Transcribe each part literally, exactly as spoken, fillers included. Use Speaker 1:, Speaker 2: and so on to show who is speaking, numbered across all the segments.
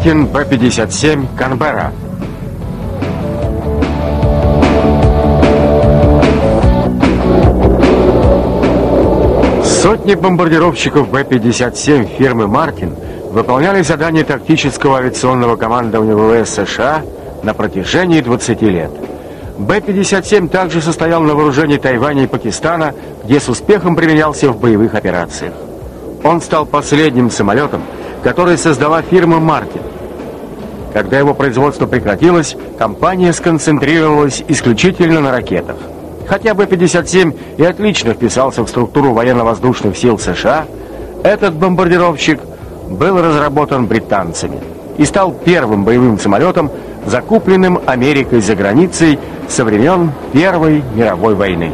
Speaker 1: Мартин Б пятьдесят семь «Канберра». Сотни бомбардировщиков Б пятьдесят семь фирмы «Мартин» выполняли задания тактического авиационного командования ВВС США на протяжении двадцати лет. Б пятьдесят семь также состоял на вооружении Тайваня и Пакистана, где с успехом применялся в боевых операциях. Он стал последним самолетом, который создала фирма «Мартин». Когда его производство прекратилось, компания сконцентрировалась исключительно на ракетах. Хотя Б пятьдесят семь и отлично вписался в структуру военно-воздушных сил США, этот бомбардировщик был разработан британцами и стал первым боевым самолетом, закупленным Америкой за границей со времен Первой мировой войны.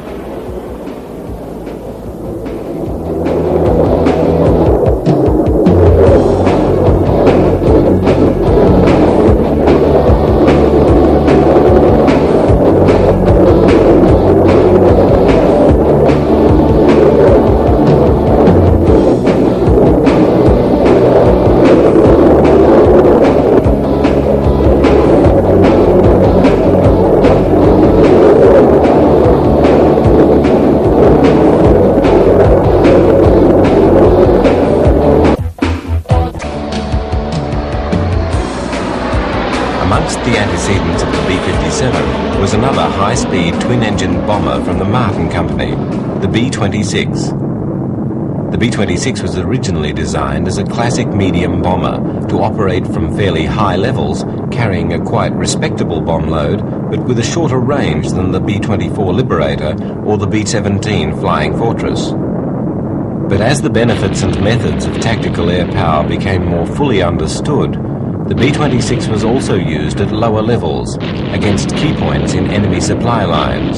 Speaker 2: Amongst the antecedents of the B fifty-seven was another high-speed twin-engine bomber from the Martin Company, the B twenty-six. The B twenty-six was originally designed as a classic medium bomber to operate from fairly high levels, carrying a quite respectable bomb load, but with a shorter range than the B twenty-four Liberator or the B seventeen Flying Fortress. But as the benefits and methods of tactical air power became more fully understood, the B twenty-six was also used at lower levels against key points in enemy supply lines.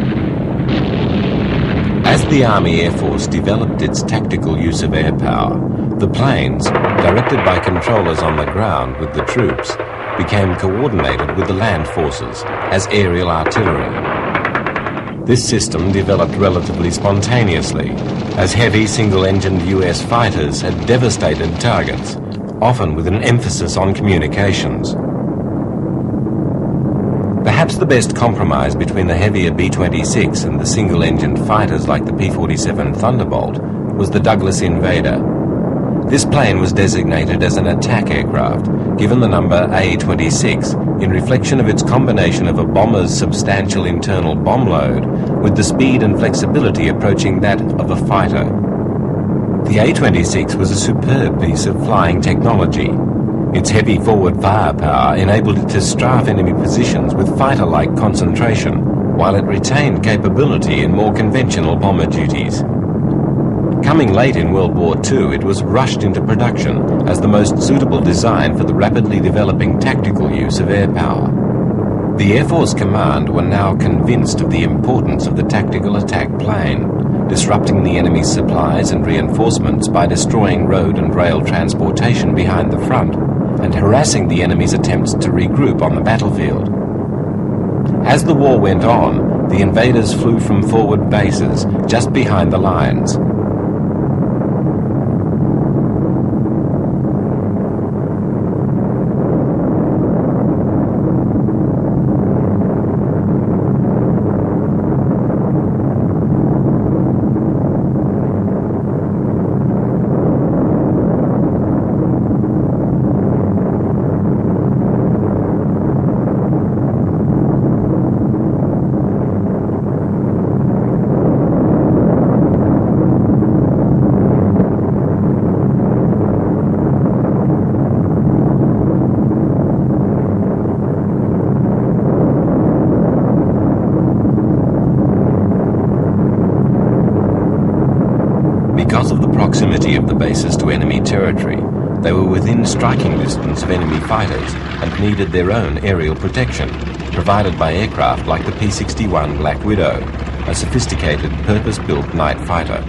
Speaker 2: As the Army Air Force developed its tactical use of air power, the planes, directed by controllers on the ground with the troops, became coordinated with the land forces as aerial artillery. This system developed relatively spontaneously, as heavy single-engined U S fighters had devastated targets, often with an emphasis on communications. Perhaps the best compromise between the heavier B twenty-six and the single-engined fighters like the P forty-seven Thunderbolt was the Douglas Invader. This plane was designated as an attack aircraft, given the number A twenty-six in reflection of its combination of a bomber's substantial internal bomb load with the speed and flexibility approaching that of a fighter. The A twenty-six was a superb piece of flying technology. Its heavy forward firepower enabled it to strafe enemy positions with fighter-like concentration, while it retained capability in more conventional bomber duties. Coming late in World War Two, it was rushed into production as the most suitable design for the rapidly developing tactical use of air power. The Air Force Command were now convinced of the importance of the tactical attack plane, disrupting the enemy's supplies and reinforcements by destroying road and rail transportation behind the front, and harassing the enemy's attempts to regroup on the battlefield. As the war went on, the invaders flew from forward bases just behind the lines. Because of the proximity of the bases to enemy territory, they were within striking distance of enemy fighters and needed their own aerial protection, provided by aircraft like the P sixty-one Black Widow, a sophisticated purpose-built night fighter.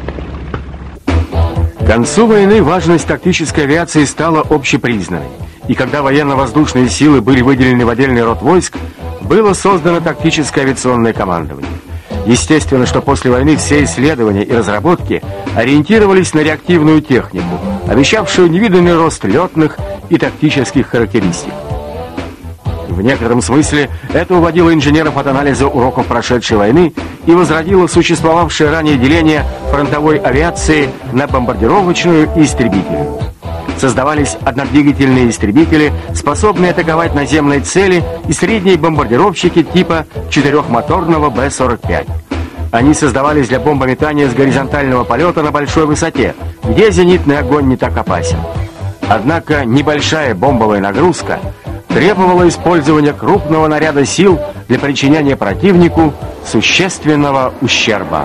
Speaker 1: К концу войны важность тактической авиации стала общепризнанной. И когда военно-воздушные силы были выделены в отдельный род войск, было создано тактическое авиационное командование. Естественно, что после войны все исследования и разработки ориентировались на реактивную технику, обещавшую невиданный рост летных и тактических характеристик. В некотором смысле это уводило инженеров от анализа уроков прошедшей войны и возродило существовавшее ранее деление фронтовой авиации на бомбардировочную и истребительную. Создавались однодвигательные истребители, способные атаковать наземные цели, и средние бомбардировщики типа четырехмоторного Б сорок пять. Они создавались для бомбометания с горизонтального полета на большой высоте, где зенитный огонь не так опасен. Однако небольшая бомбовая нагрузка требовала использования крупного наряда сил для причинения противнику существенного ущерба.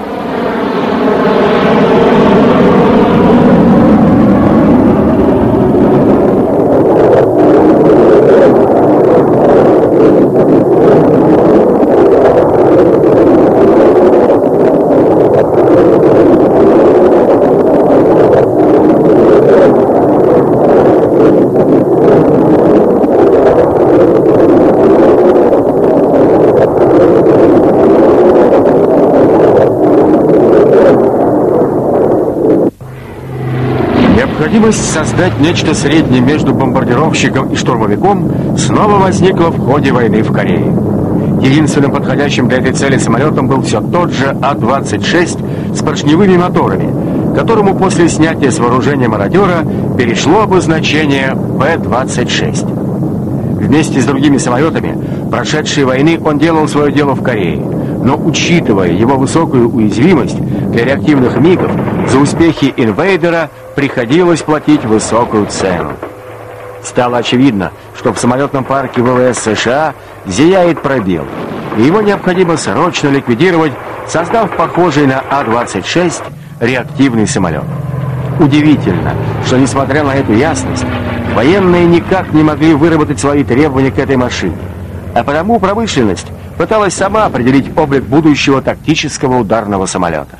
Speaker 1: Необходимость создать нечто среднее между бомбардировщиком и штурмовиком снова возникла в ходе войны в Корее. Единственным подходящим для этой цели самолетом был все тот же А двадцать шесть с поршневыми моторами, которому после снятия с вооружения мародера перешло обозначение Б двадцать шесть. Вместе с другими самолетами, прошедшей войны, он делал свое дело в Корее. Но, учитывая его высокую уязвимость для реактивных мигов, за успехи «Инвейдера» приходилось платить высокую цену. Стало очевидно, что в самолетном парке ВВС США зияет пробел, и его необходимо срочно ликвидировать, создав похожий на А двадцать шесть реактивный самолет. Удивительно, что, несмотря на эту ясность, военные никак не могли выработать свои требования к этой машине, а потому промышленность пыталась сама определить облик будущего тактического ударного самолета.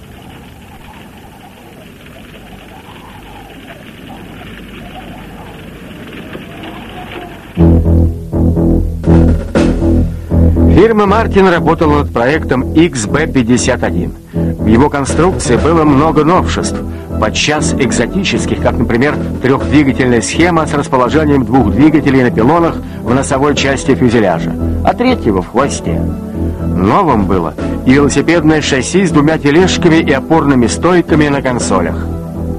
Speaker 1: Фирма Мартин работала над проектом Икс Бэ пятьдесят один. В его конструкции было много новшеств, подчас экзотических, как, например, трехдвигательная схема с расположением двух двигателей на пилонах в носовой части фюзеляжа, а третьего в хвосте. Новым было и велосипедное шасси с двумя тележками и опорными стойками на консолях.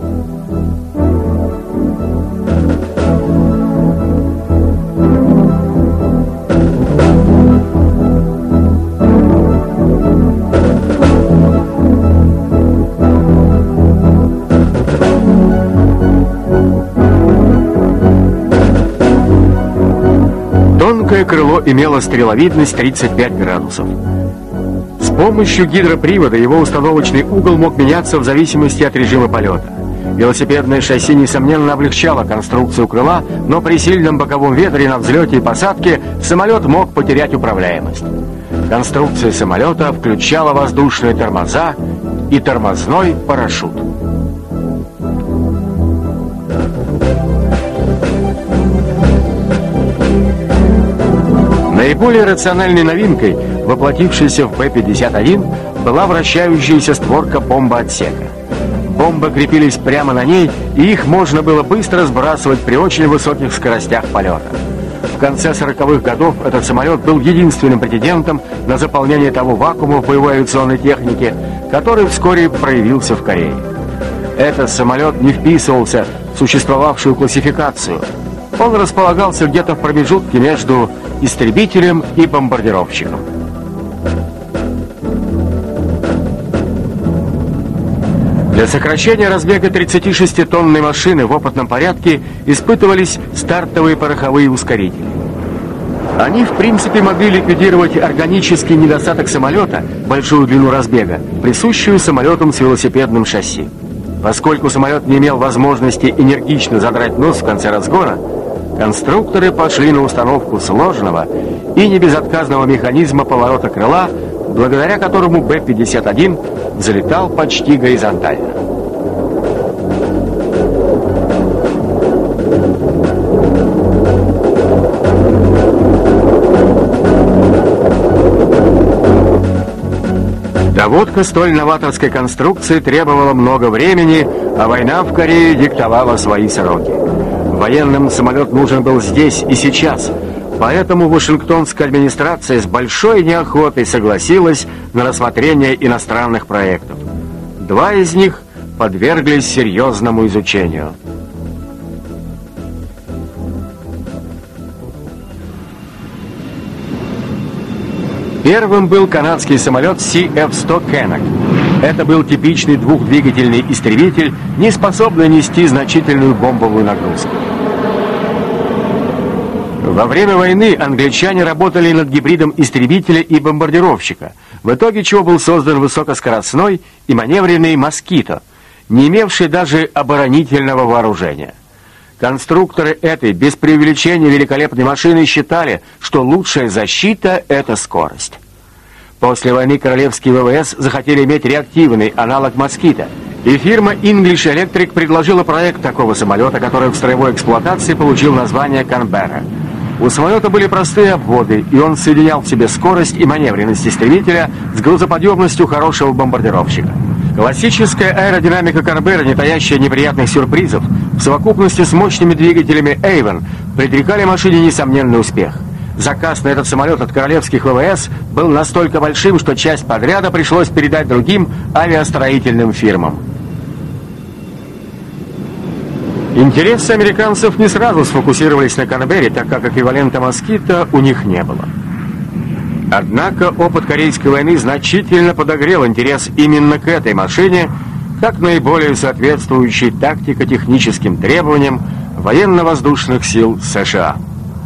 Speaker 1: Тонкое крыло имело стреловидность тридцать пять градусов. С помощью гидропривода его установочный угол мог меняться в зависимости от режима полета. Велосипедное шасси, несомненно, облегчало конструкцию крыла, но при сильном боковом ветре на взлете и посадке самолет мог потерять управляемость. Конструкция самолета включала воздушные тормоза и тормозной парашют. Наиболее рациональной новинкой, воплотившейся в Бэ пятьдесят один, была вращающаяся створка бомбоотсека. Бомбы крепились прямо на ней, и их можно было быстро сбрасывать при очень высоких скоростях полета. В конце сороковых годов этот самолет был единственным претендентом на заполнение того вакуума в боевой авиационной технике, который вскоре проявился в Корее. Этот самолет не вписывался в существовавшую классификацию. Он располагался где-то в промежутке между истребителем и бомбардировщиком. Для сокращения разбега тридцатишеститонной машины в опытном порядке испытывались стартовые пороховые ускорители. Они, в принципе, могли ликвидировать органический недостаток самолета, большую длину разбега, присущую самолетам с велосипедным шасси. Поскольку самолет не имел возможности энергично задрать нос в конце разгона, конструкторы пошли на установку сложного и небезотказного механизма поворота крыла, благодаря которому Бэ пятьдесят один взлетал почти горизонтально. Доводка столь новаторской конструкции требовала много времени, а война в Корее диктовала свои сроки. Военным самолет нужен был здесь и сейчас. Поэтому Вашингтонская администрация с большой неохотой согласилась на рассмотрение иностранных проектов. Два из них подверглись серьезному изучению. Первым был канадский самолет си эф сто Canuck. Это был типичный двухдвигательный истребитель, не способный нести значительную бомбовую нагрузку. Во время войны англичане работали над гибридом истребителя и бомбардировщика, в итоге чего был создан высокоскоростной и маневренный «Москито», не имевший даже оборонительного вооружения. Конструкторы этой, без преувеличения великолепной машины, считали, что лучшая защита – это скорость. После войны королевские ВВС захотели иметь реактивный аналог «Москито», и фирма English Electric предложила проект такого самолета, который в строевой эксплуатации получил название «Канберра». У самолета были простые обводы, и он соединял в себе скорость и маневренность истребителя с грузоподъемностью хорошего бомбардировщика. Классическая аэродинамика Канберра, не таящая неприятных сюрпризов, в совокупности с мощными двигателями Avon, предрекали машине несомненный успех. Заказ на этот самолет от королевских ВВС был настолько большим, что часть подряда пришлось передать другим авиастроительным фирмам. Интересы американцев не сразу сфокусировались на Канберре, так как эквивалента «Москито» у них не было. Однако опыт Корейской войны значительно подогрел интерес именно к этой машине, как наиболее соответствующей тактико-техническим требованиям военно-воздушных сил США.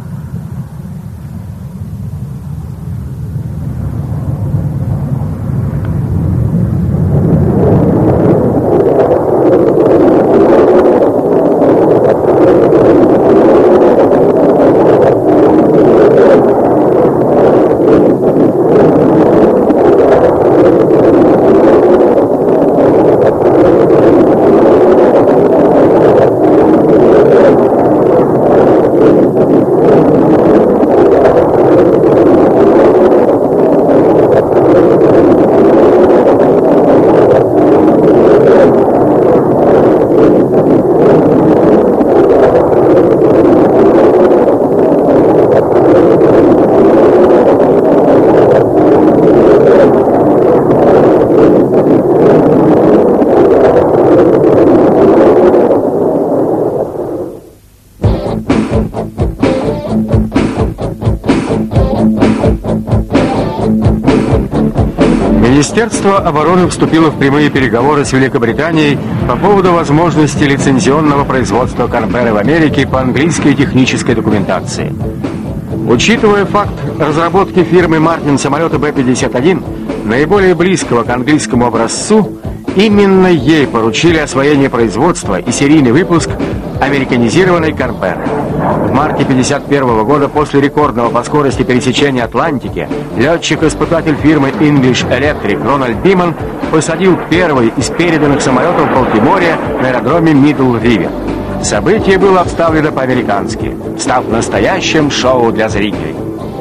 Speaker 1: Министерство обороны вступило в прямые переговоры с Великобританией по поводу возможности лицензионного производства Канберры в Америке по английской технической документации. Учитывая факт разработки фирмы Мартин самолета Бэ пятьдесят один, наиболее близкого к английскому образцу, именно ей поручили освоение производства и серийный выпуск американизированной Канберры. В марте пятьдесят первого года, после рекордного по скорости пересечения Атлантики, летчик-испытатель фирмы English Electric Рональд Биман посадил первый из переданных самолетов в Балтиморе на аэродроме Мидл Ривер. Событие было обставлено по-американски, став настоящим шоу для зрителей.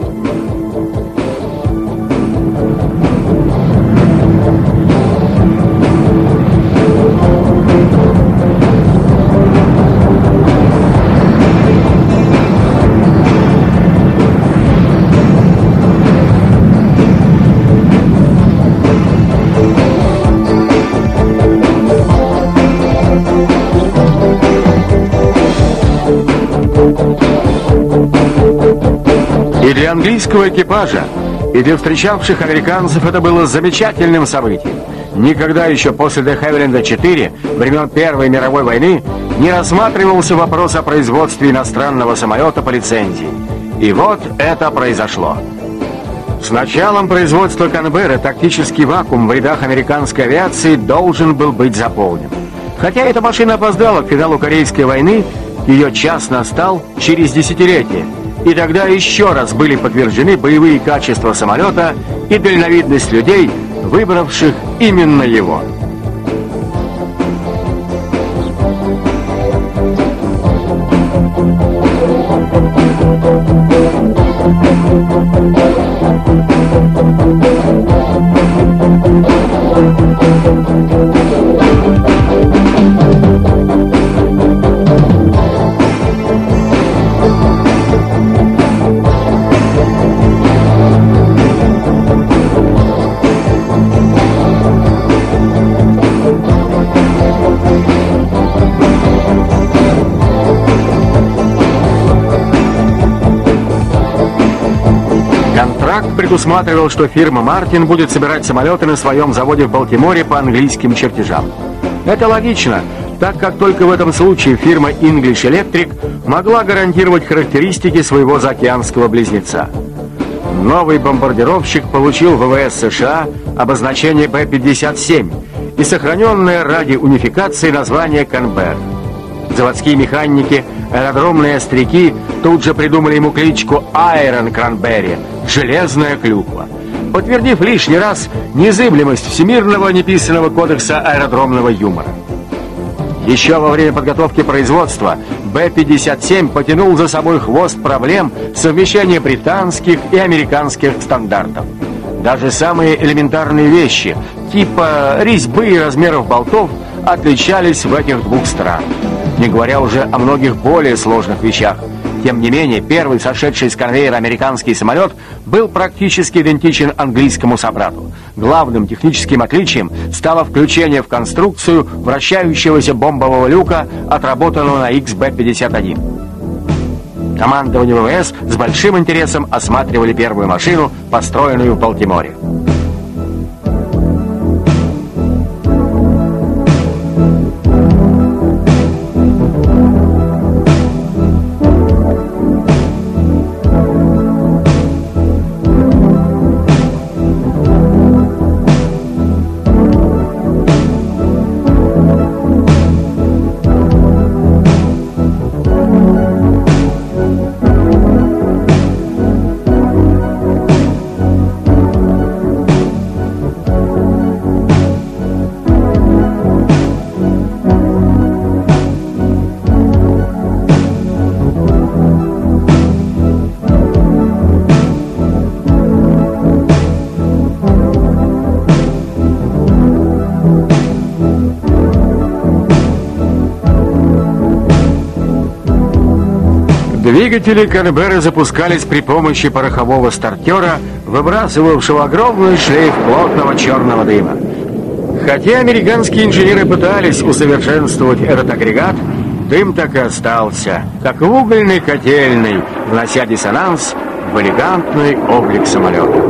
Speaker 1: И для английского экипажа, и для встречавших американцев это было замечательным событием. Никогда еще после де Хевиленда четыре, времен Первой мировой войны, не рассматривался вопрос о производстве иностранного самолета по лицензии. И вот это произошло. С началом производства Канберры тактический вакуум в рядах американской авиации должен был быть заполнен. Хотя эта машина опоздала к финалу Корейской войны, ее час настал через десятилетие. И тогда еще раз были подтверждены боевые качества самолета и дальновидность людей, выбравших именно его. предусматривал, что фирма «Мартин» будет собирать самолеты на своем заводе в Балтиморе по английским чертежам. Это логично, так как только в этом случае фирма English Electric могла гарантировать характеристики своего заокеанского близнеца. Новый бомбардировщик получил в ВВС США обозначение Б пятьдесят семь и сохраненное ради унификации название «Канберра». Заводские механики, аэродромные остряки тут же придумали ему кличку «Айрон Кранберри» — «Железная клюква», подтвердив лишний раз незыблемость всемирного неписанного кодекса аэродромного юмора. Еще во время подготовки производства Б пятьдесят семь потянул за собой хвост проблем совмещения британских и американских стандартов. Даже самые элементарные вещи, типа резьбы и размеров болтов, отличались в этих двух странах, не говоря уже о многих более сложных вещах. Тем не менее, первый сошедший с конвейера американский самолет был практически идентичен английскому собрату. Главным техническим отличием стало включение в конструкцию вращающегося бомбового люка, отработанного на Икс Бэ пятьдесят один. Командование ВВС с большим интересом осматривали первую машину, построенную в Балтиморе. Двигатели Канберры запускались при помощи порохового стартера, выбрасывавшего огромный шлейф плотного черного дыма. Хотя американские инженеры пытались усовершенствовать этот агрегат, дым так и остался, как в угольной котельной, внося диссонанс в элегантный облик самолета.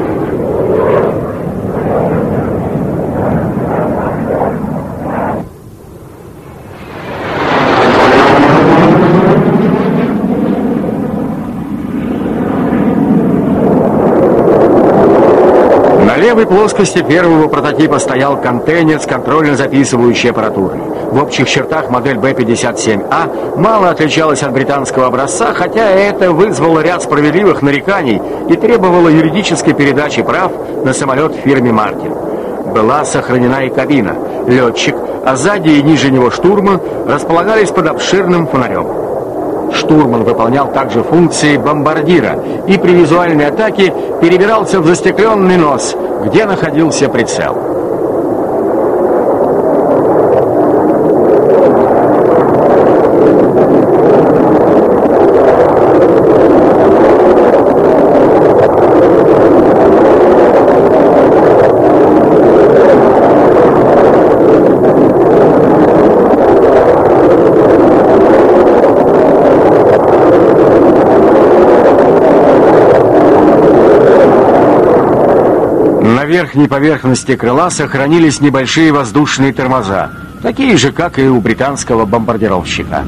Speaker 1: На левой плоскости первого прототипа стоял контейнер с контрольно-записывающей аппаратурой. В общих чертах модель Бэ пятьдесят семь А мало отличалась от британского образца, хотя это вызвало ряд справедливых нареканий и требовало юридической передачи прав на самолет фирме «Мартин». Была сохранена и кабина. Летчик, а сзади и ниже него штурман располагались под обширным фонарем. Штурман выполнял также функции бомбардира и при визуальной атаке перебирался в застекленный нос, где находился прицел. На верхней поверхности крыла сохранились небольшие воздушные тормоза, такие же, как и у британского бомбардировщика.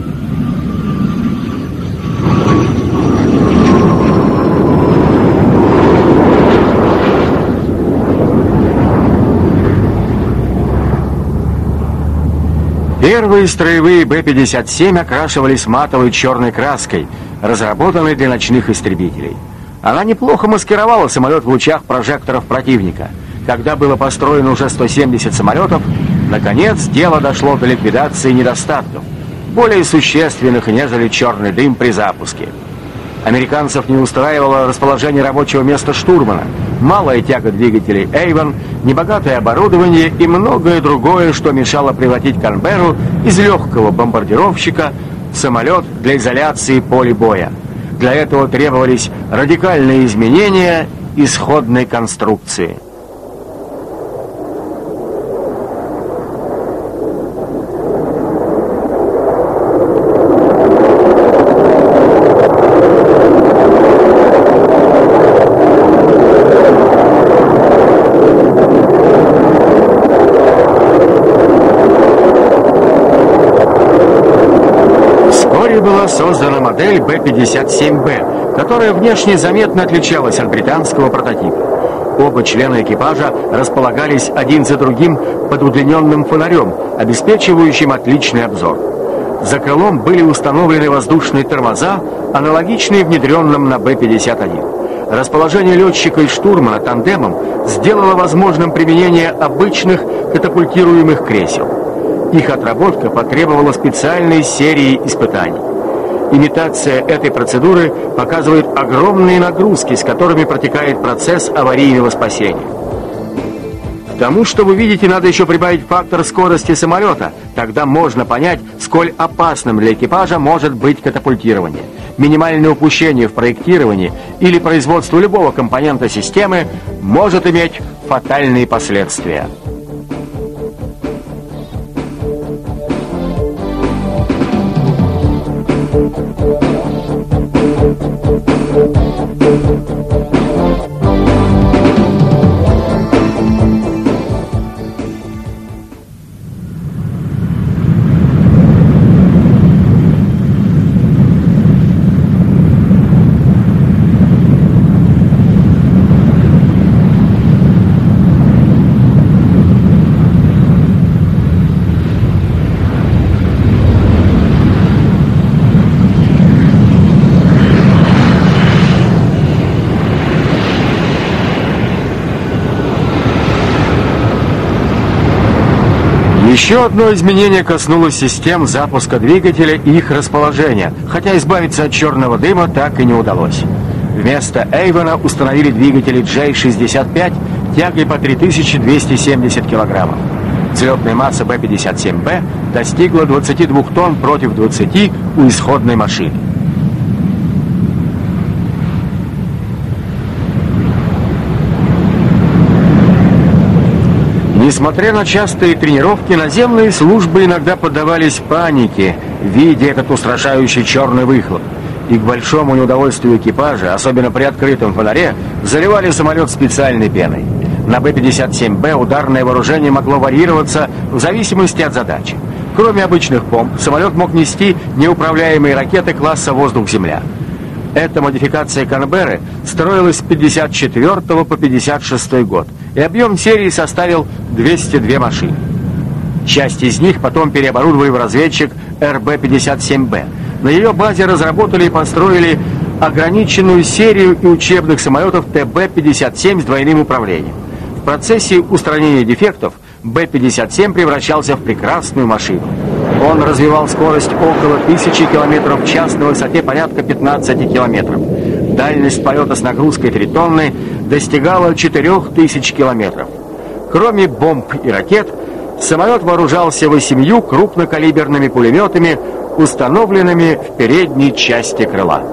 Speaker 1: Первые строевые Бэ пятьдесят семь окрашивались матовой черной краской, разработанной для ночных истребителей. Она неплохо маскировала самолет в лучах прожекторов противника. Когда было построено уже сто семьдесят самолетов, наконец дело дошло до ликвидации недостатков, более существенных, нежели черный дым при запуске. Американцев не устраивало расположение рабочего места штурмана, малая тяга двигателей Эйвон, небогатое оборудование и многое другое, что мешало превратить Канберру из легкого бомбардировщика в самолет для изоляции поля боя. Для этого требовались радикальные изменения исходной конструкции. создана модель Бэ пятьдесят семь Бэ, которая внешне заметно отличалась от британского прототипа. Оба члена экипажа располагались один за другим под удлиненным фонарем, обеспечивающим отличный обзор. За крылом были установлены воздушные тормоза, аналогичные внедренным на Бэ пятьдесят один. Расположение летчика и штурмана тандемом сделало возможным применение обычных катапультируемых кресел. Их отработка потребовала специальной серии испытаний. Имитация этой процедуры показывает огромные нагрузки, с которыми протекает процесс аварийного спасения. К тому, что вы видите, надо еще прибавить фактор скорости самолета. Тогда можно понять, сколь опасным для экипажа может быть катапультирование. Минимальное упущение в проектировании или производстве любого компонента системы может иметь фатальные последствия. Еще одно изменение коснулось систем запуска двигателя и их расположения, хотя избавиться от черного дыма так и не удалось. Вместо Эйвена установили двигатели Джей шестьдесят пять тягой по три тысячи двести семьдесят килограммов. Взлетная масса Бэ пятьдесят семь Бэ достигла двадцати двух тонн против двадцати у исходной машины. Несмотря на частые тренировки, наземные службы иногда поддавались панике, видя этот устрашающий черный выхлоп. И к большому неудовольствию экипажа, особенно при открытом фонаре, заливали самолет специальной пеной. На Бэ пятьдесят семь Бэ ударное вооружение могло варьироваться в зависимости от задачи. Кроме обычных помп, самолет мог нести неуправляемые ракеты класса «Воздух-Земля». Эта модификация Канберры строилась с пятьдесят четвёртого по пятьдесят шестой год, и объем серии составил двести две машины. Часть из них потом переоборудовали в разведчик Эр Бэ пятьдесят семь Бэ. На ее базе разработали и построили ограниченную серию и учебных самолетов Тэ Бэ пятьдесят семь с двойным управлением. В процессе устранения дефектов Бэ пятьдесят семь превращался в прекрасную машину. Он развивал скорость около тысячи километров в час на высоте порядка пятнадцати километров. Дальность полета с нагрузкой три тонны достигала четырёх тысяч километров. Кроме бомб и ракет, самолет вооружался восемью крупнокалиберными пулеметами, установленными в передней части крыла.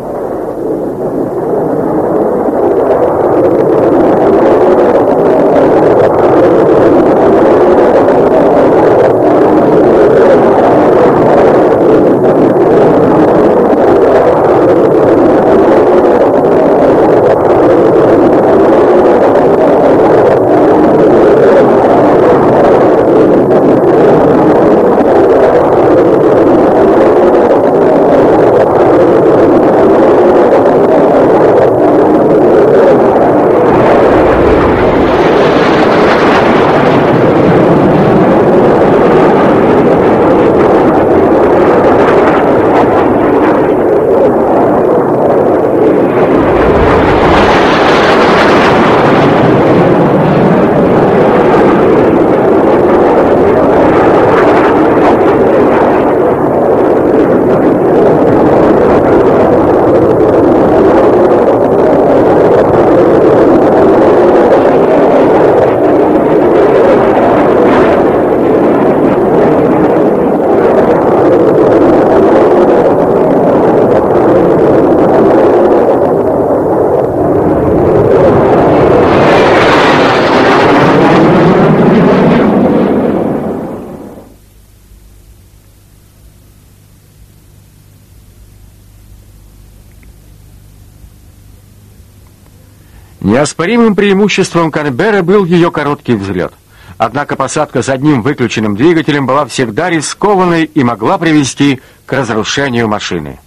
Speaker 1: Неоспоримым преимуществом Канберры был ее короткий взлет. Однако посадка с одним выключенным двигателем была всегда рискованной и могла привести к разрушению машины.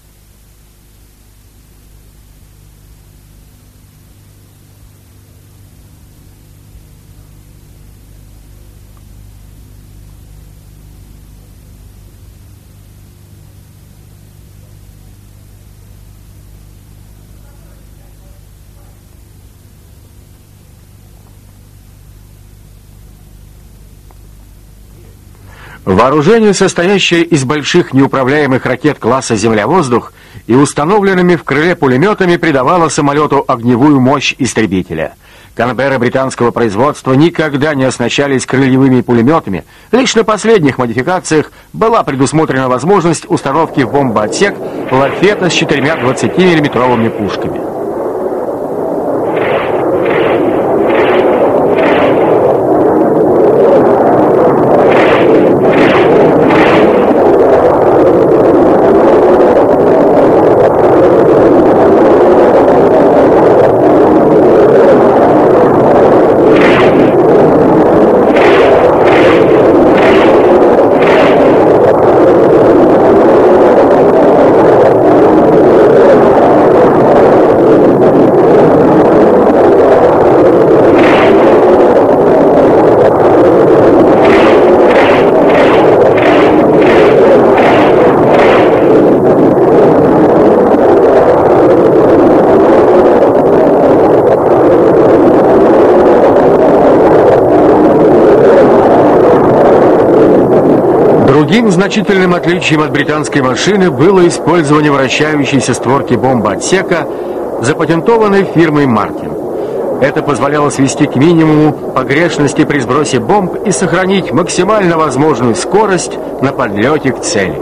Speaker 1: Вооружение, состоящее из больших неуправляемых ракет класса «Земля-воздух» и установленными в крыле пулеметами, придавало самолету огневую мощь истребителя. Канберры британского производства никогда не оснащались крыльевыми пулеметами. Лишь на последних модификациях была предусмотрена возможность установки в бомбоотсек лафета с четырьмя двадцатимиллиметровыми пушками. Другим значительным отличием от британской машины было использование вращающейся створки бомбоотсека, запатентованной фирмой Мартин. Это позволяло свести к минимуму погрешности при сбросе бомб и сохранить максимально возможную скорость на подлете к цели.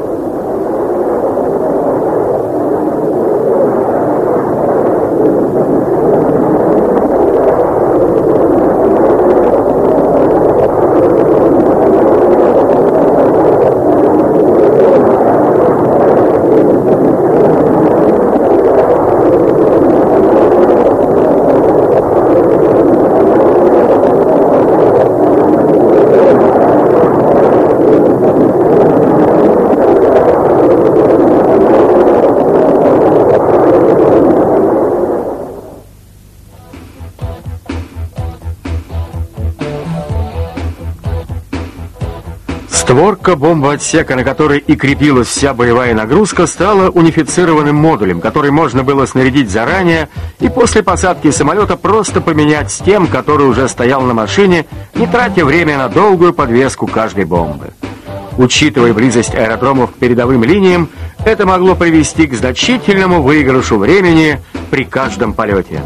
Speaker 1: Створка бомбоотсека, на которой и крепилась вся боевая нагрузка, стала унифицированным модулем, который можно было снарядить заранее и после посадки самолета просто поменять с тем, который уже стоял на машине, не тратя время на долгую подвеску каждой бомбы. Учитывая близость аэродромов к передовым линиям, это могло привести к значительному выигрышу времени при каждом полете.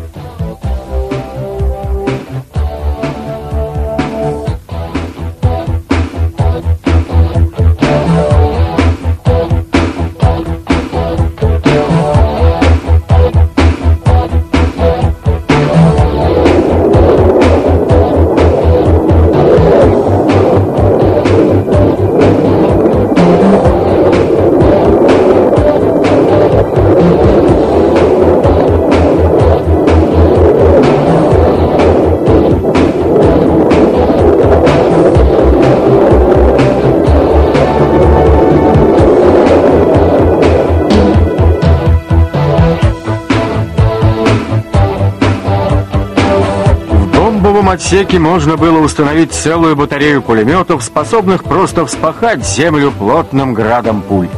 Speaker 1: В отсеке можно было установить целую батарею пулеметов, способных просто вспахать землю плотным градом пуль.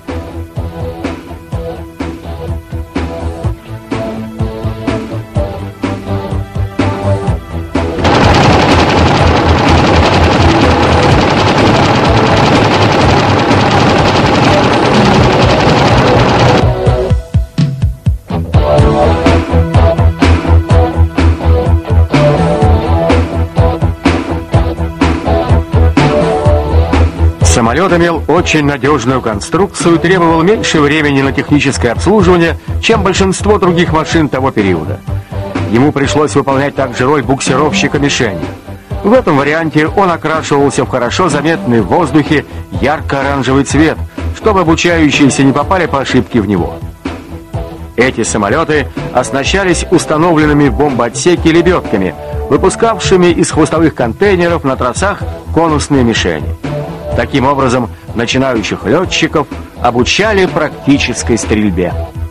Speaker 1: Самолет имел очень надежную конструкцию и требовал меньше времени на техническое обслуживание, чем большинство других машин того периода. Ему пришлось выполнять также роль буксировщика мишени. В этом варианте он окрашивался в хорошо заметный в воздухе ярко-оранжевый цвет, чтобы обучающиеся не попали по ошибке в него. Эти самолеты оснащались установленными в бомбоотсеке лебедками, выпускавшими из хвостовых контейнеров на тросах конусные мишени. Таким образом, начинающих летчиков обучали практической стрельбе.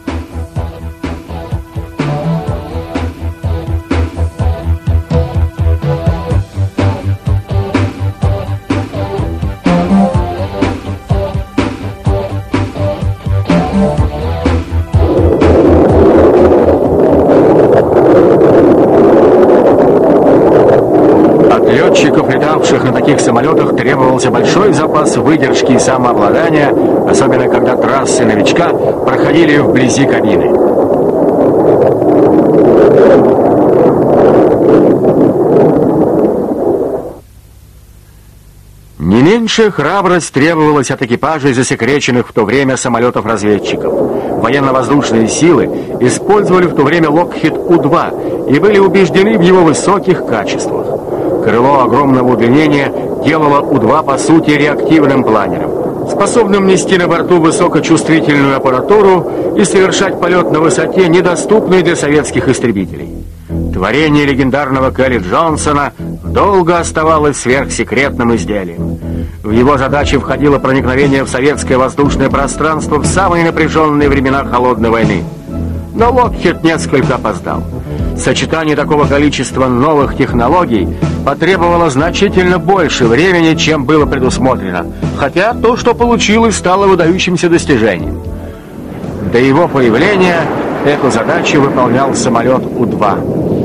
Speaker 1: Летчиков, летавших на таких самолетах, требовался большой запас выдержки и самообладания, особенно когда трассы новичка проходили вблизи кабины. Не меньшая храбрость требовалась от экипажей засекреченных в то время самолетов-разведчиков. Военно-воздушные силы использовали в то время Lockheed У два и были убеждены в его высоких качествах. Крыло огромного удлинения делало У два по сути реактивным планером, способным нести на борту высокочувствительную аппаратуру и совершать полет на высоте, недоступной для советских истребителей. Творение легендарного Келли Джонсона долго оставалось сверхсекретным изделием. В его задачи входило проникновение в советское воздушное пространство в самые напряженные времена Холодной войны. Но Локхед несколько опоздал. Сочетание такого количества новых технологий потребовало значительно больше времени, чем было предусмотрено, хотя то, что получилось, стало выдающимся достижением. До его появления эту задачу выполнял самолет У два.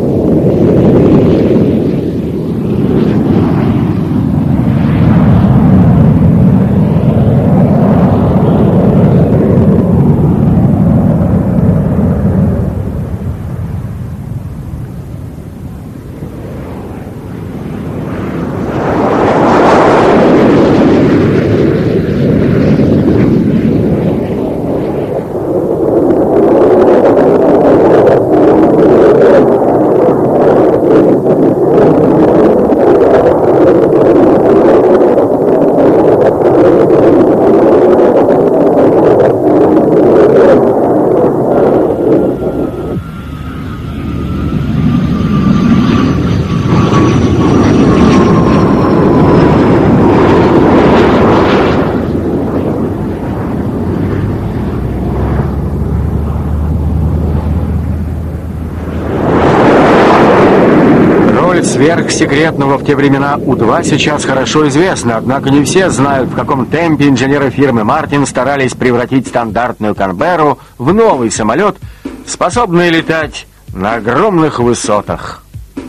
Speaker 1: Сверхсекретного в те времена У два сейчас хорошо известно, однако не все знают, в каком темпе инженеры фирмы Мартин старались превратить стандартную Канберру в новый самолет, способный летать на огромных высотах.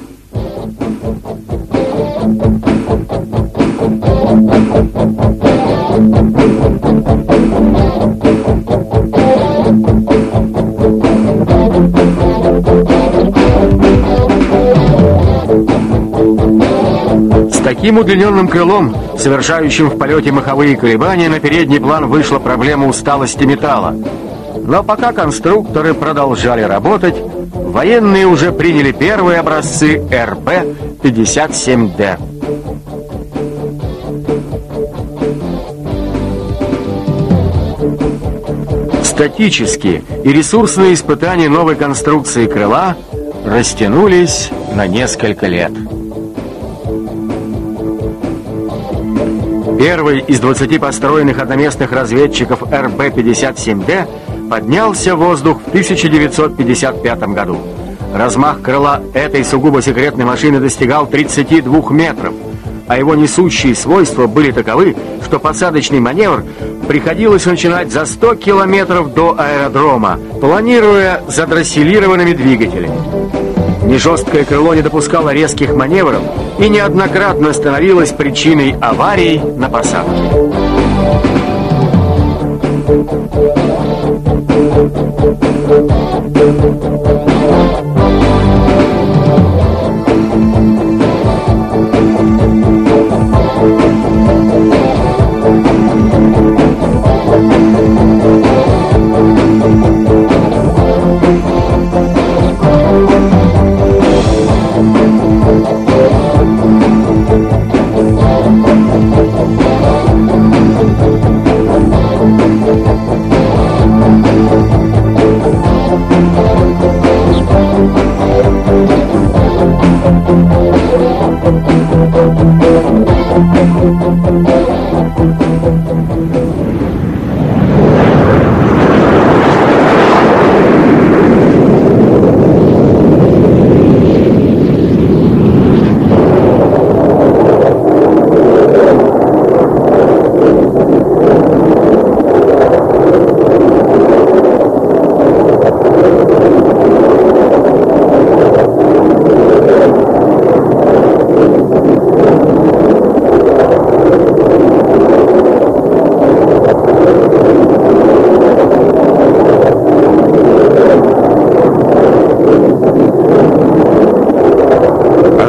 Speaker 1: С таким удлиненным крылом, совершающим в полете маховые колебания, на передний план вышла проблема усталости металла. Но пока конструкторы продолжали работать, военные уже приняли первые образцы Эр Бэ пятьдесят семь Дэ. Статические и ресурсные испытания новой конструкции крыла растянулись на несколько лет. Первый из двадцати построенных одноместных разведчиков Эр Бэ пятьдесят семь Дэ поднялся в воздух в тысяча девятьсот пятьдесят пятом году. Размах крыла этой сугубо секретной машины достигал тридцати двух метров, а его несущие свойства были таковы, что посадочный маневр приходилось начинать за сто километров до аэродрома, планируя задросселированными двигателями. Нежесткое крыло не допускало резких маневров и неоднократно становилось причиной аварий на посадке.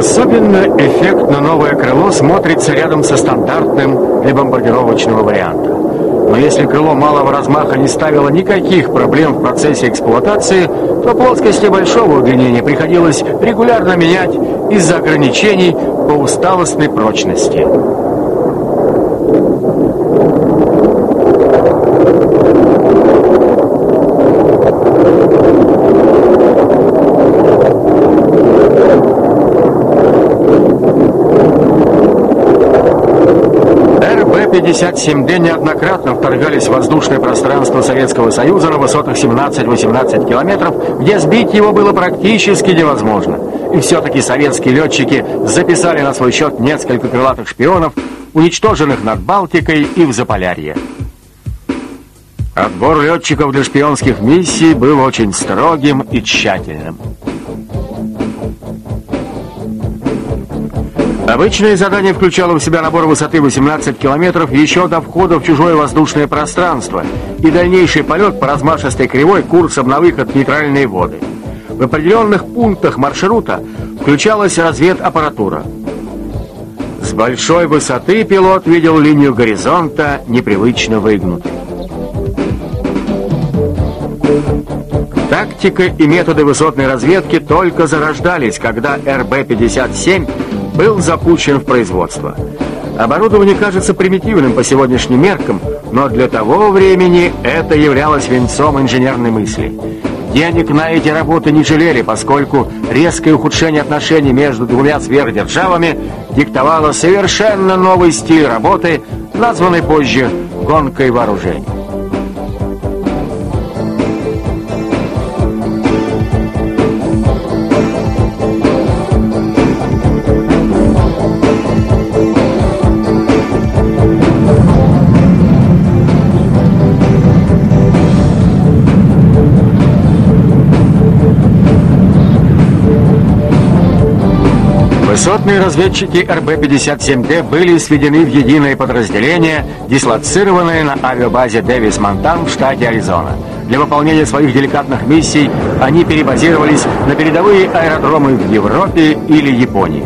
Speaker 1: Особенно эффектно новое крыло смотрится рядом со стандартным для бомбардировочного варианта. Но если крыло малого размаха не ставило никаких проблем в процессе эксплуатации, то плоскости большого удлинения приходилось регулярно менять из-за ограничений по усталостной прочности. пятьдесят семь дэ неоднократно вторгались в воздушное пространство Советского Союза на высотах семнадцать-восемнадцать километров, где сбить его было практически невозможно. И все-таки советские летчики записали на свой счет несколько крылатых шпионов, уничтоженных над Балтикой и в Заполярье. Отбор летчиков для шпионских миссий был очень строгим и тщательным. Обычное задание включало в себя набор высоты восемнадцать километров еще до входа в чужое воздушное пространство и дальнейший полет по размашистой кривой курсом на выход в нейтральные воды. В определенных пунктах маршрута включалась разведаппаратура. С большой высоты пилот видел линию горизонта непривычно выгнутой. Тактика и методы высотной разведки только зарождались, когда эр бэ пятьдесят семь был запущен в производство. Оборудование кажется примитивным по сегодняшним меркам, но для того времени это являлось венцом инженерной мысли. Денег на эти работы не жалели, поскольку резкое ухудшение отношений между двумя сверхдержавами диктовало совершенно новый стиль работы, названный позже «гонкой вооружений». Высотные разведчики эр бэ пятьдесят семь дэ были сведены в единое подразделение, дислоцированное на авиабазе Дэвис Монтан в штате Аризона. Для выполнения своих деликатных миссий они перебазировались на передовые аэродромы в Европе или Японии.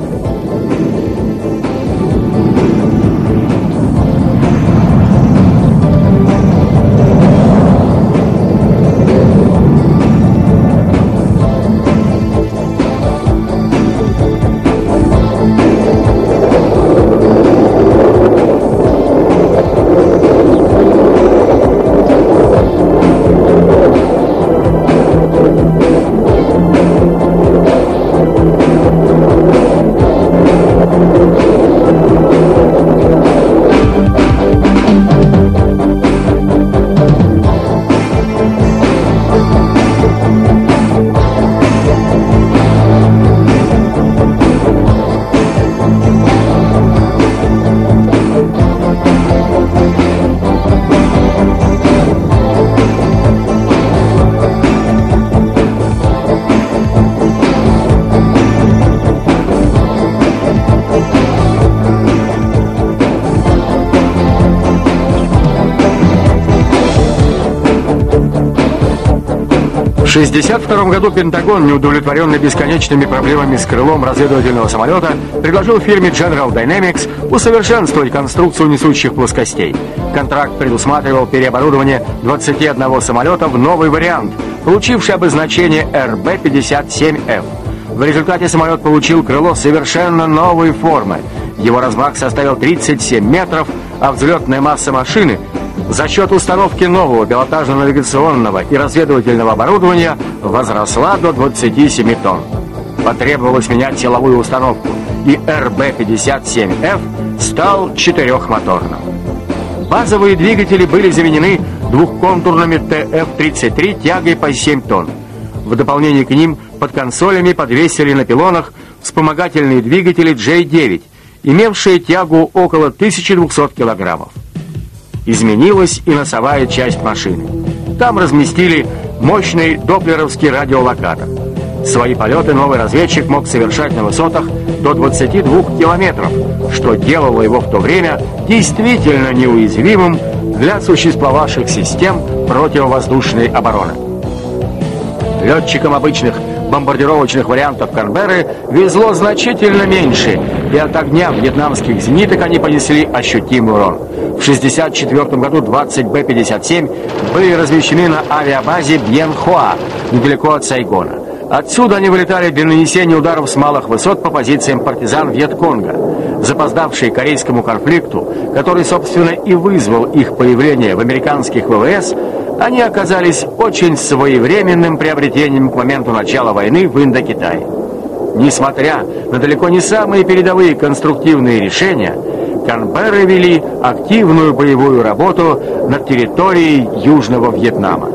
Speaker 1: В шестьдесят втором году Пентагон, неудовлетворенный бесконечными проблемами с крылом разведывательного самолета, предложил фирме General Dynamics усовершенствовать конструкцию несущих плоскостей. Контракт предусматривал переоборудование двадцати одного самолета в новый вариант, получивший обозначение эр бэ пятьдесят семь эф. В результате самолет получил крыло совершенно новой формы. Его размах составил тридцать семь метров, а взлетная масса машины за счет установки нового пилотажно-навигационного и разведывательного оборудования возросла до двадцати семи тонн. Потребовалось менять силовую установку, и эр бэ пятьдесят семь эф стал четырехмоторным. Базовые двигатели были заменены двухконтурными тэ эф тридцать три тягой по семь тонн. В дополнение к ним под консолями подвесили на пилонах вспомогательные двигатели джей девять, имевшие тягу около тысячи двухсот килограммов. Изменилась и носовая часть машины. Там разместили мощный доплеровский радиолокатор. Свои полеты новый разведчик мог совершать на высотах до двадцати двух километров, что делало его в то время действительно неуязвимым для существовавших систем противовоздушной обороны. Летчикам обычных бомбардировочных вариантов «Канберры» везло значительно меньше, и от огня вьетнамских зениток они понесли ощутимый урон. В шестьдесят четвёртом году двадцать Б пятьдесят семь были размещены на авиабазе Бьен-Хуа, недалеко от Сайгона. Отсюда они вылетали для нанесения ударов с малых высот по позициям партизан Вьетконга. Запоздавшие к корейскому конфликту, который, собственно, и вызвал их появление в американских ВВС, они оказались очень своевременным приобретением к моменту начала войны в Индокитае. Несмотря на далеко не самые передовые конструктивные решения, Канберры вели активную боевую работу над территорией Южного Вьетнама.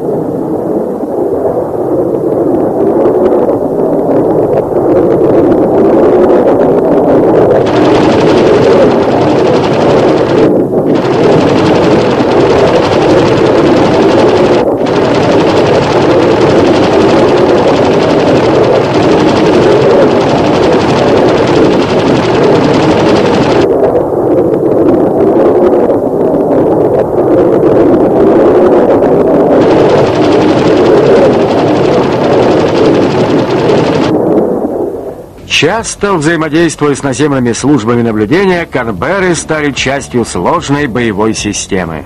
Speaker 1: Часто взаимодействуя с наземными службами наблюдения, Канберры стали частью сложной боевой системы.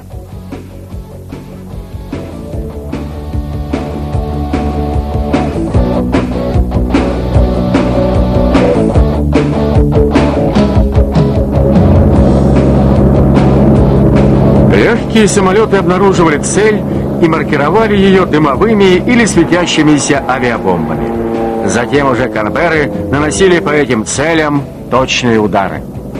Speaker 1: Легкие самолеты обнаруживали цель и маркировали ее дымовыми или светящимися авиабомбами. Затем уже Канберры наносили по этим целям точные удары.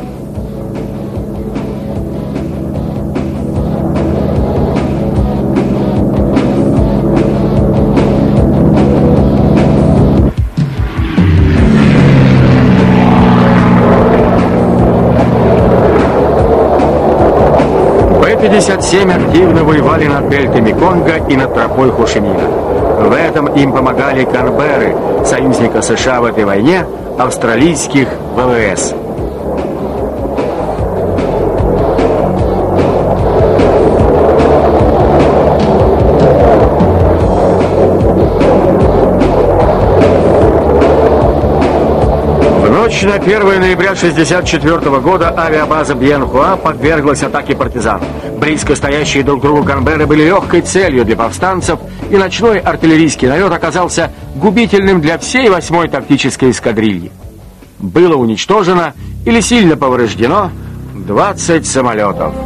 Speaker 1: Б пятьдесят семь активно воевали над дельтой Меконга и над тропой Хошимина. В этом им помогали Канберры, союзника США в этой войне, австралийских ВВС. В ночь на первое ноября шестьдесят четвёртого года авиабаза Бьен-Хуа подверглась атаке партизан. Близко стоящие друг к другу Канберры были легкой целью для повстанцев, и ночной артиллерийский налет оказался губительным для всей восьмой тактической эскадрильи. Было уничтожено или сильно повреждено двадцать самолетов.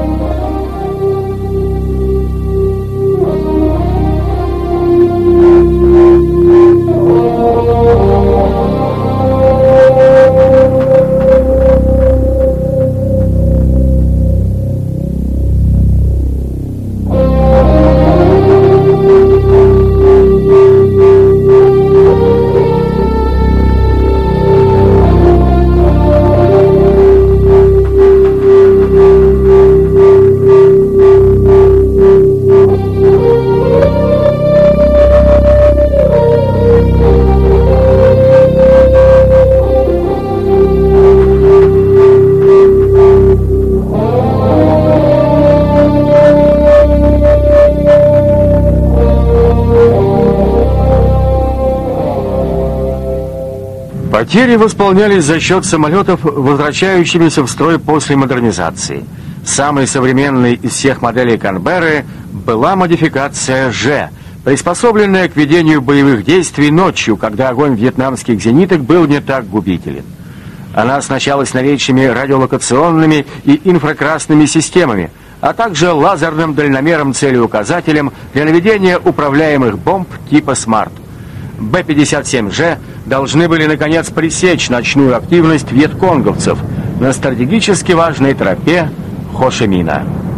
Speaker 1: Потери восполнялись за счет самолетов, возвращающимися в строй после модернизации. Самой современной из всех моделей Канберры была модификация «Ж», приспособленная к ведению боевых действий ночью, когда огонь вьетнамских зениток был не так губителен. Она оснащалась новейшими радиолокационными и инфракрасными системами, а также лазерным дальномером-целеуказателем для наведения управляемых бомб типа «Смарт». Б пятьдесят семь Ж должны были, наконец, пресечь ночную активность вьетконговцев на стратегически важной тропе Хошимина.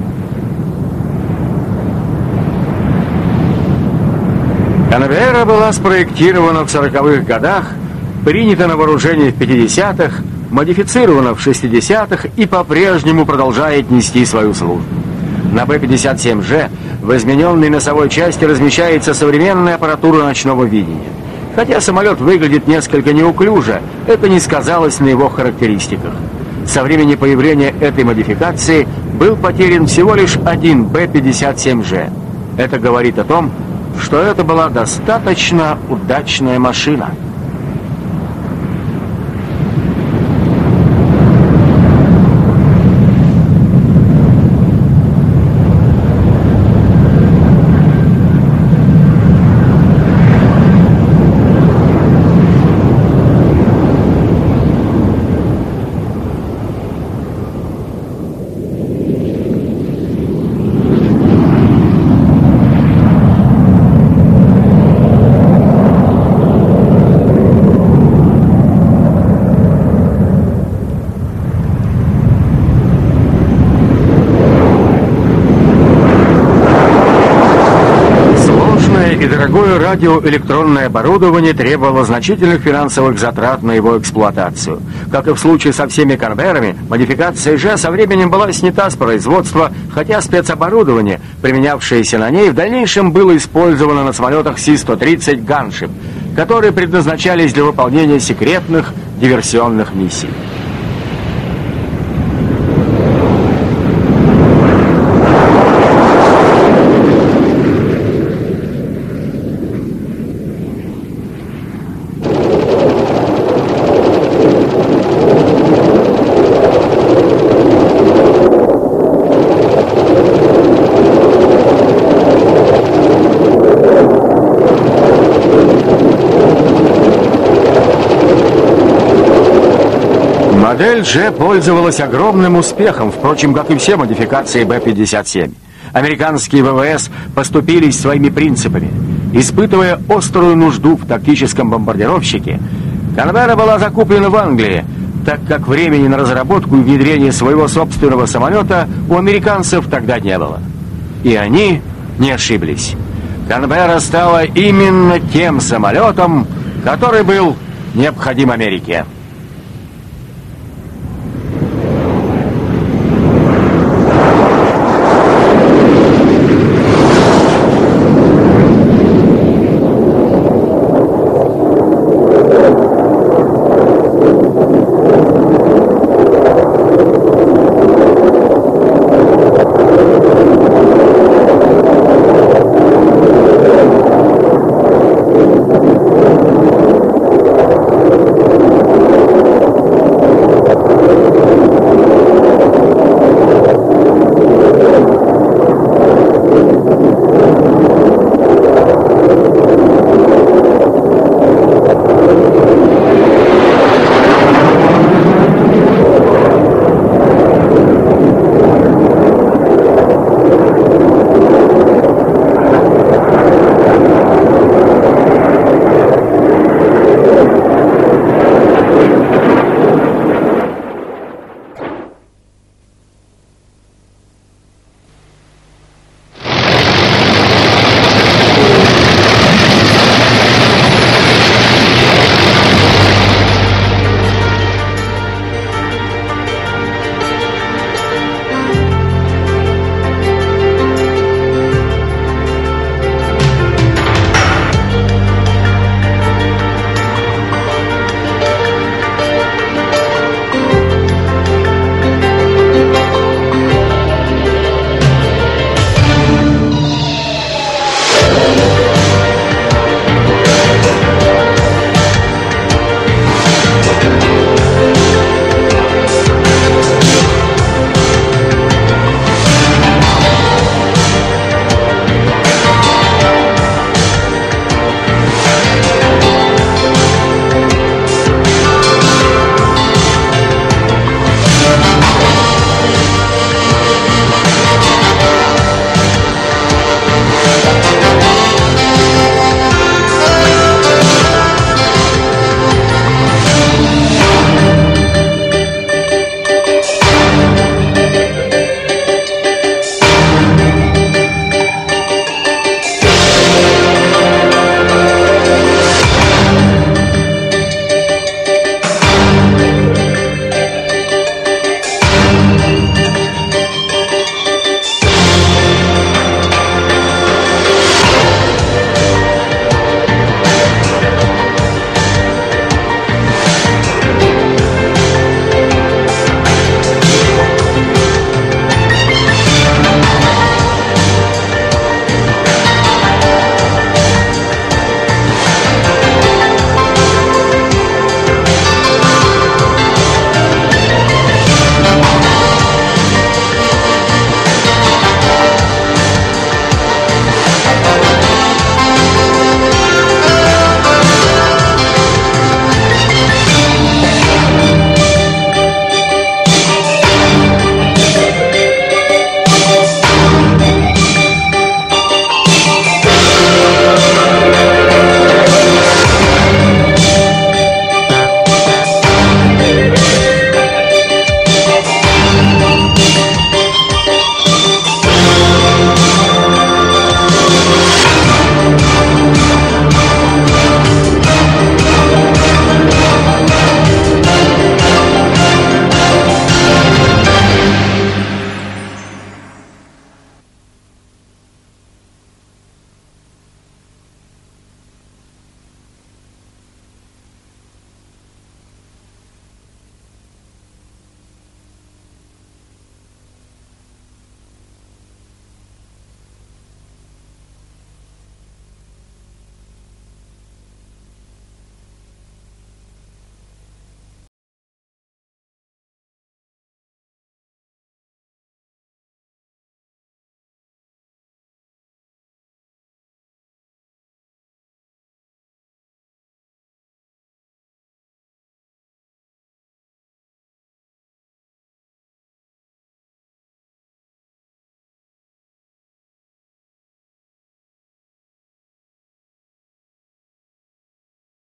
Speaker 1: Канберра была спроектирована в сороковых годах, принята на вооружение в пятидесятых, модифицирована в шестидесятых и по-прежнему продолжает нести свою службу. На Б пятьдесят семь Ж в измененной носовой части размещается современная аппаратура ночного видения. Хотя самолет выглядит несколько неуклюже, это не сказалось на его характеристиках. Со времени появления этой модификации был потерян всего лишь один Б пятьдесят семь Ж. Это говорит о том, что это была достаточно удачная машина. И дорогое радиоэлектронное оборудование требовало значительных финансовых затрат на его эксплуатацию. Как и в случае со всеми Канберрами, модификация же со временем была снята с производства, хотя спецоборудование, применявшееся на ней, в дальнейшем было использовано на самолетах Си сто тридцать Gunship, которые предназначались для выполнения секретных диверсионных миссий. Модель G пользовалась огромным успехом, впрочем, как и все модификации Бэ пятьдесят семь. Американские ВВС поступились своими принципами. Испытывая острую нужду в тактическом бомбардировщике, Канберра была закуплена в Англии, так как времени на разработку и внедрение своего собственного самолета у американцев тогда не было. И они не ошиблись. Канберра стала именно тем самолетом, который был необходим Америке.